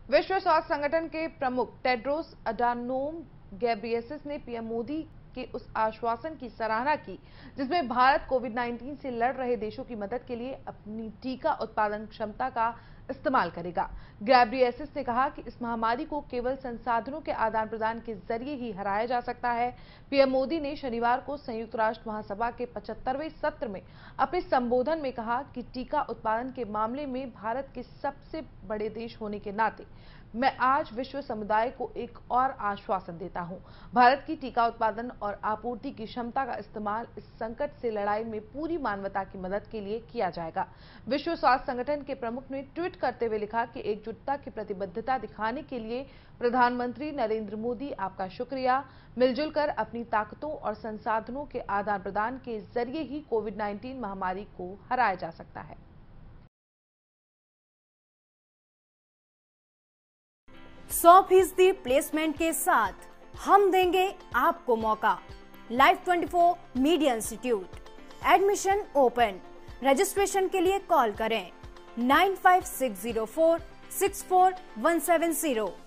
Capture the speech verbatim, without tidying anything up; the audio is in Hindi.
विश्व स्वास्थ्य संगठन के प्रमुख टेड्रोस अडानोम गैब्रियेसस ने पीएम मोदी के उस आश्वासन की सराहना की जिसमें भारत कोविड नाइन्टीन से लड़ रहे देशों की मदद के लिए अपनी टीका उत्पादन क्षमता का इस्तेमाल करेगा। गैब्रियेसस ने कहा कि इस महामारी को केवल संसाधनों के आदान प्रदान के जरिए ही हराया जा सकता है। पीएम मोदी ने शनिवार को संयुक्त राष्ट्र महासभा के पचहत्तरवें सत्र में अपने संबोधन में कहा कि टीका उत्पादन के मामले में भारत के सबसे बड़े देश होने के नाते मैं आज विश्व समुदाय को एक और आश्वासन देता हूं। भारत की टीका उत्पादन और आपूर्ति की क्षमता का इस्तेमाल इस संकट से लड़ाई में पूरी मानवता की मदद के लिए किया जाएगा। विश्व स्वास्थ्य संगठन के प्रमुख ने ट्वीट करते हुए लिखा कि एकजुटता की प्रतिबद्धता दिखाने के लिए प्रधानमंत्री नरेंद्र मोदी आपका शुक्रिया। मिलजुल कर अपनी ताकतों और संसाधनों के आदान प्रदान के जरिए ही कोविड नाइन्टीन महामारी को हराया जा सकता है। सौ फीसदी प्लेसमेंट के साथ हम देंगे आपको मौका। लाइव चौबीस media institute, admission open. Registration के लिए कॉल करें nine five six zero four six four one seven zero.